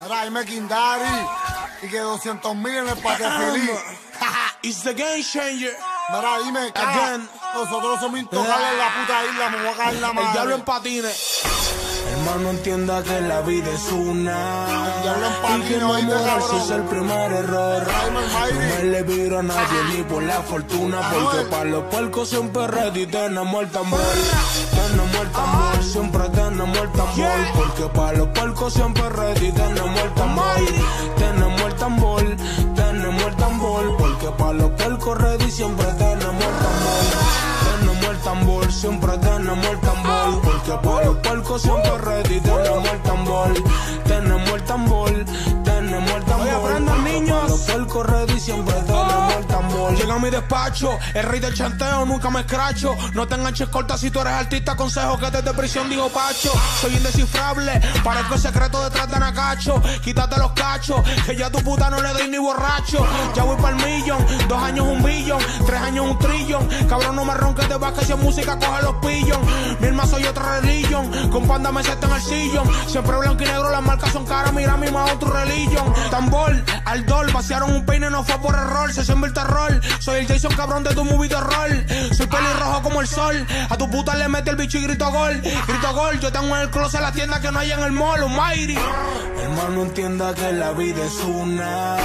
Ahora dime Kindari y que 200,000 en el Pate Feliz. It's the game changer. Mira, dime, Again. Nosotros somos intocables en la puta isla, me voy a caer la madre. El diablo en patines. Hermano, entienda que la vida es una. El diablo en Y que patines, no oíste, enamorarse cabrón. es el primer error. No me le viro a nadie ni por la fortuna. Porque para los puercos siempre ready tenemos el tambor. Tenemos el tambor, siempre tenemos el tambor. Porque para los puercos siempre ready tenemos el tambor. Tenemos el tambor, tenemos el tambor. Porque para los puercos ready siempre tenemos el tambor. Tenemos el tambor, siempre tenemos el tambor. Porque para los puercos siempre ready tenemos el tambor. Tenemos el tambor, tenemos el tambor. Oye, aprendan, niños. Para los puercos ready siempre tenemos el tambor. Llega a mi despacho, el rey del chanteo, nunca me escracho. No te enganches corta si tú eres artista, consejo que desde prisión dijo Pacho. Soy indescifrable, parezco el secreto detrás de Nacacho. Quítate los cachos, que ya a tu puta no le doy ni borracho. Ya voy pa'l millón, 2 años 1 billón, 3 años 1 trillón. Cabrón, no me ronques de vaca, si es música coge los pillón. Mi alma soy otra religión, con panda me siento en el sillón. Siempre blanco y negro, las marcas son caras, mira mi más otro religión. Tambor, al dol, vaciaron un peine, no fue por error, se siembra el terror. Soy el Jason cabrón de tu movie de rol. Soy pelirrojo como el sol, a tu puta le mete el bicho y grito gol. Grito gol, yo tengo en el closet la tienda que no hay en el mall, Almighty. Hermano, entienda que la vida es una.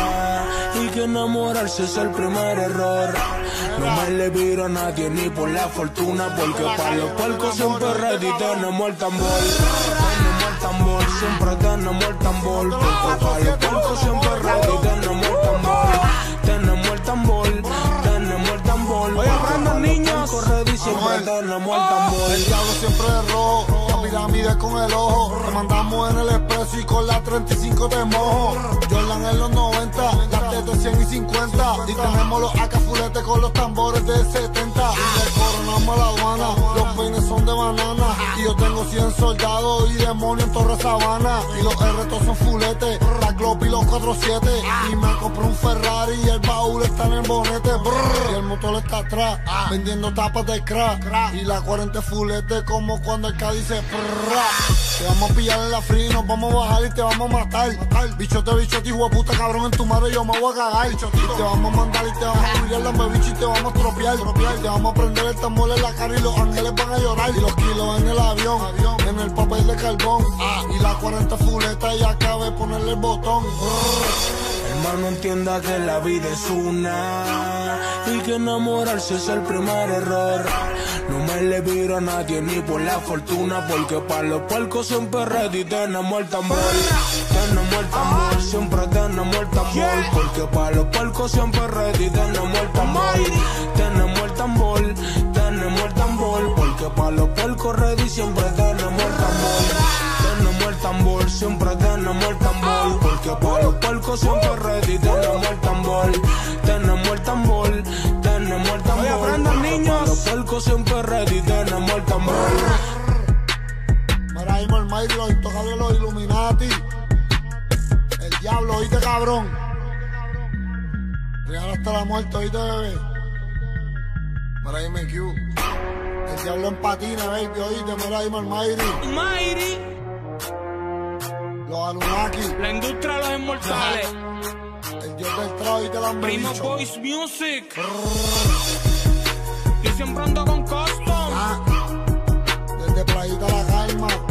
Y que enamorarse es el primer error. No me le viro a nadie ni por la fortuna. Porque para los puercos siempre ready tenemos el tambor. Tenemos el tambor, siempre tenemos el tambor. Porque para los puercos siempre ready tenemos el tambor. Tenemos el tambor, tenemos el tambor. Oye, aprendan, niños. Ready siempre tenemos el tambor. El diablo siempre es rojo, la pirámide con el ojo. Te mandamos en el expreso y con la 35 te mojo. Jordan en los 90, las tetas 100 y 50. Y tenemos los AK fuletes con los tambores de 70. Y le coronamos la aduana, los peines son de banana. Y yo tengo 100 soldados y demonios en Torre Sabana. Y los R son fuletes, la Glock y los 47. Y me compré un Ferrari y el baúl está en el bonete. Brrr, y el motor está atrás, vendiendo tapas de crack. Y la 40 fulete como cuando el K dice prrra. Te vamos a pillar en la free, nos vamos a bajar y te vamos a matar. Bichote, hijo de puta, cabrón, en tu madre yo me voy a cagar. Y te vamos a mandar y te vamos a subir la bicho y te vamos a tropear. Te vamos a prender el tambor en la cara y los ángeles van a llorar. Y los kilos en el avión, en el papel de carbón. Y la 40 fuleta y acabé de ponerle el botón. Hermano, entienda que la vida es una. Y que enamorarse es el primer error. No me le viro a nadie ni por la fortuna. Porque para los puercos siempre ready tenemos el tambor. Tenemos el tambor, siempre tenemos el tambor. Porque para los puercos siempre ready tenemos el tambor. Tenemos el tambor, tenemos el tambor. Porque para los puercos ready siempre tenemos el tambor. Tenemos el tambor, siempre tenemos el tambor. Porque para los puercos siempre ready tenemos el tambor. Tenemos el tambor, tenemos el tambor. Oye, aprendan, niños. Para los puercos siempre ready tenemos el tambor. Mira, ahí Almighty, los intocables, los Illuminati. El diablo, oíste, cabrón. Real hasta la muerte, oíste, bebé. Mira, ahí MQ. El diablo en patines, baby, oíste. Mira, ahí Almighty. Los Anunnaki. La industria de los inmortales. El dios del trap y te la han Primo dicho. Boys Music. Yo siempre ando con custom. Desde Playita La Calma.